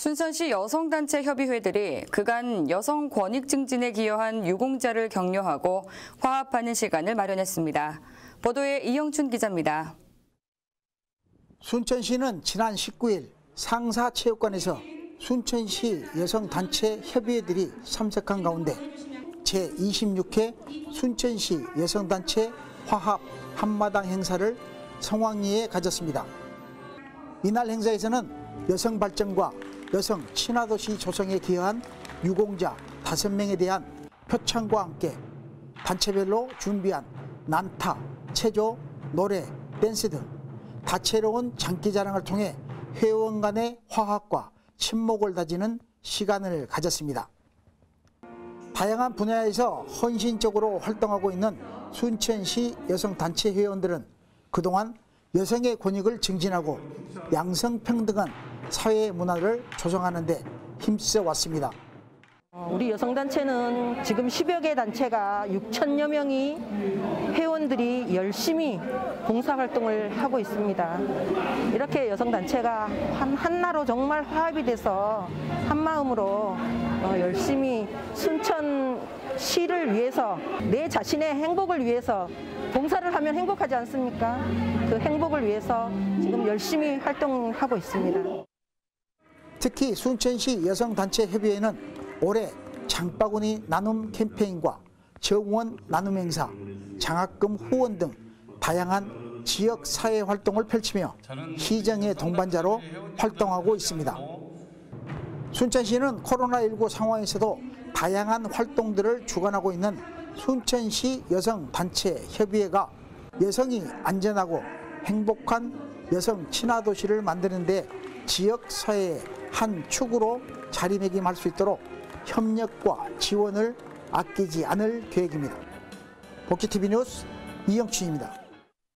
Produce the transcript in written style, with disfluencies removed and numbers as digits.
순천시 여성단체 협의회들이 그간 여성 권익 증진에 기여한 유공자를 격려하고 화합하는 시간을 마련했습니다. 보도에 이영춘 기자입니다. 순천시는 지난 19일 상사체육관에서 순천시 여성단체 협의회들이 참석한 가운데 제26회 순천시 여성단체 화합 한마당 행사를 성황리에 가졌습니다. 이날 행사에서는 여성 발전과 여성 친화도시 조성에 기여한 유공자 5명에 대한 표창과 함께 단체별로 준비한 난타, 체조, 노래, 댄스 등 다채로운 장기자랑을 통해 회원 간의 화합과 친목을 다지는 시간을 가졌습니다. 다양한 분야에서 헌신적으로 활동하고 있는 순천시 여성단체 회원들은 그동안 여성의 권익을 증진하고 양성평등한 사회 문화를 조성하는 데 힘써 왔습니다. 우리 여성단체는 지금 10여 개 단체가 6천여 명이 회원들이 열심히 봉사활동을 하고 있습니다. 이렇게 여성단체가 한나로 정말 화합이 돼서 한마음으로 열심히 순천시를 위해서 내 자신의 행복을 위해서 봉사를 하면 행복하지 않습니까? 그 행복을 위해서 지금 열심히 활동하고 있습니다. 특히 순천시 여성단체협의회는 올해 장바구니 나눔 캠페인과 정원 나눔 행사, 장학금 후원 등 다양한 지역 사회 활동을 펼치며 시정의 동반자로 활동하고 있습니다. 순천시는 코로나19 상황에서도 다양한 활동들을 주관하고 있는 순천시 여성단체협의회가 여성이 안전하고 행복한 여성 친화도시를 만드는 데 지역 사회의 한 축으로 자리매김할 수 있도록 협력과 지원을 아끼지 않을 계획입니다. 복지TV 뉴스 이영춘입니다.